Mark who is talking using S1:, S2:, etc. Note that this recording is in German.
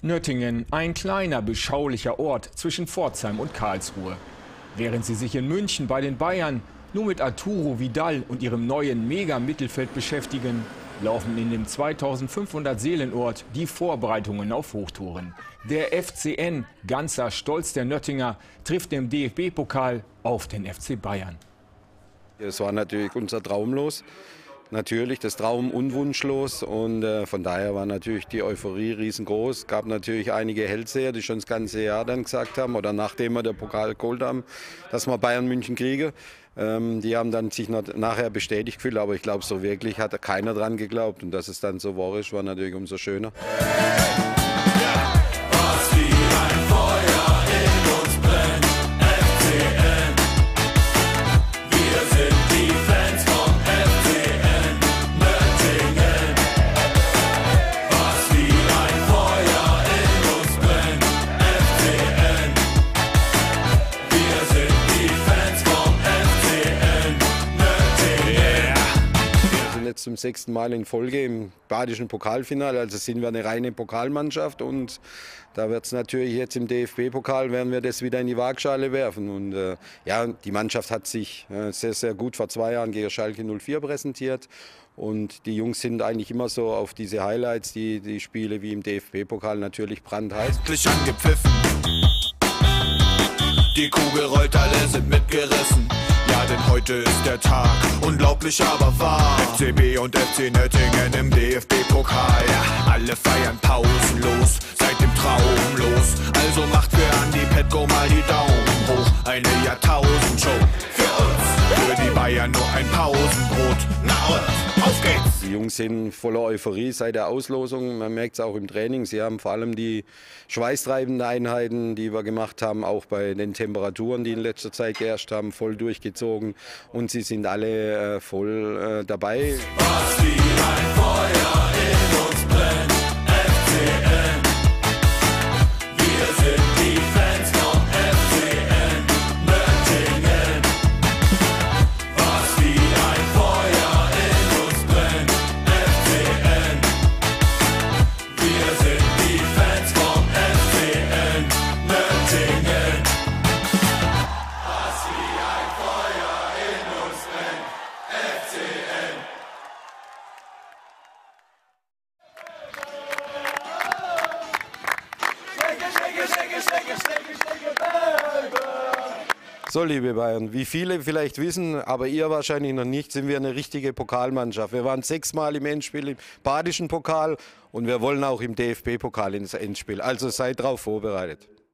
S1: Nöttingen, ein kleiner, beschaulicher Ort zwischen Pforzheim und Karlsruhe. Während sie sich in München bei den Bayern nur mit Arturo Vidal und ihrem neuen Mega-Mittelfeld beschäftigen, laufen in dem 2500 Seelenort die Vorbereitungen auf Hochtouren. Der FCN, ganzer Stolz der Nöttinger, trifft im DFB-Pokal auf den FC Bayern.
S2: Es war natürlich unser Traumlos. Natürlich das Traum unwunschlos und von daher war natürlich die Euphorie riesengroß. Es gab natürlich einige Hellseher, die schon das ganze Jahr dann gesagt haben oder nachdem wir den Pokal geholt haben, dass wir Bayern München kriegen. Die haben dann sich nachher bestätigt gefühlt, aber ich glaube, so wirklich hat keiner dran geglaubt und dass es dann so war natürlich umso schöner. Jetzt zum 6. Mal in Folge im badischen Pokalfinale, also sind wir eine reine Pokalmannschaft und da wird es natürlich jetzt im DFB-Pokal, werden wir das wieder in die Waagschale werfen und ja, die Mannschaft hat sich sehr, sehr gut vor 2 Jahren gegen Schalke 04 präsentiert und die Jungs sind eigentlich immer so auf diese Highlights, die Spiele wie im DFB-Pokal natürlich brandheiß.
S3: Angepfiffen. Die Kugel rollt, alle sind mitgerissen. Ja, denn heute ist der Tag, unglaublich aber wahr. FCB und FC Nöttingen im DFB-Pokal. Ja, alle feiern pausenlos, seit dem Traum los. Also macht für Andi Petko mal die Daumen hoch. Eine Jahrtausendshow für uns, für die Bayern nur ein Pausenbrot. Na und, auf geht's!
S2: Die Jungs sind voller Euphorie seit der Auslosung. Man merkt es auch im Training. Sie haben vor allem die schweißtreibenden Einheiten, die wir gemacht haben, auch bei den Temperaturen, die in letzter Zeit geherrscht haben, voll durchgezogen. Und sie sind alle voll dabei.
S3: Was wie ein Feuer in uns brennt, FCN. Wir sind die Fans vom FCN Nöttingen. Was wie ein Feuer in uns brennt, FCN. Wir sind die Fans vom FCN Nöttingen. Was wie ein Feuer in uns brennt, FCN.
S2: So, liebe Bayern, wie viele vielleicht wissen, aber ihr wahrscheinlich noch nicht, sind wir eine richtige Pokalmannschaft. Wir waren 6 Mal im Endspiel im badischen Pokal und wir wollen auch im DFB-Pokal ins Endspiel. Also seid darauf vorbereitet.